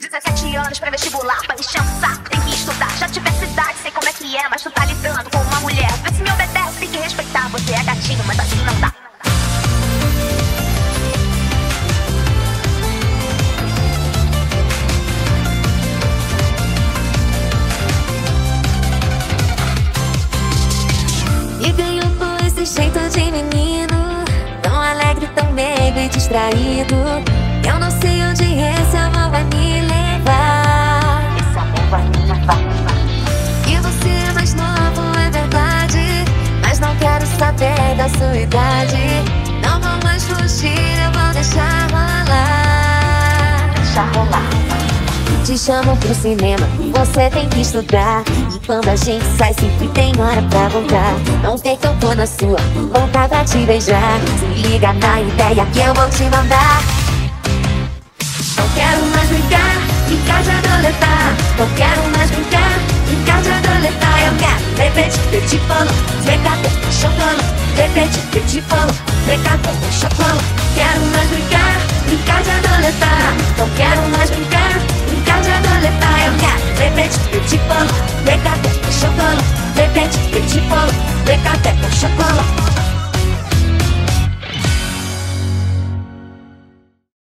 17 anos pra vestibular, pra encher um saco, tem que estudar. Já tivesse idade, sei como é que é, mas tu tá lidando com uma mulher. Vê se me obedece, tem que respeitar. Você é gatinho, mas assim não dá. E ganhou com esse jeito de menino, tão alegre, tão meigo e distraído. Eu não sei onde esse amor vai me levar. Esse amor vai me levar. E você é mais novo, é verdade, mas não quero saber da sua idade. Não vou mais fugir, eu vou deixar rolar. Deixa rolar. Te chamam pro cinema, você tem que estudar. E quando a gente sai, sempre tem hora pra voltar. Não vê que eu tô na sua, vontade pra te beijar. Se liga na ideia que eu vou te mandar. Não quero mais brincar de adoletar. Não quero mais brincar de adoletar. Eu quero repetir, te falo, pegar, chocolate. Repetir, te falo, pegar, chocolate.